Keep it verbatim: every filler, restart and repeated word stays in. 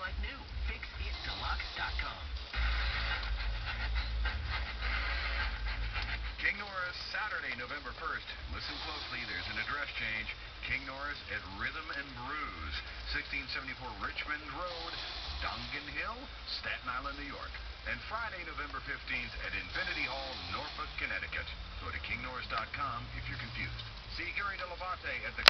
like new. fix it deluxe dot com. King Norris, Saturday, November first. Listen closely, there's an address change. King Norris at Rhythm and Brews, sixteen seventy-four Richmond Road, Dongan Hill, Staten Island, New York. And Friday, November fifteenth at Infinity Hall, Norfolk, Connecticut. Go to king norris dot com if you're confused. See Gary Dell'Abate at the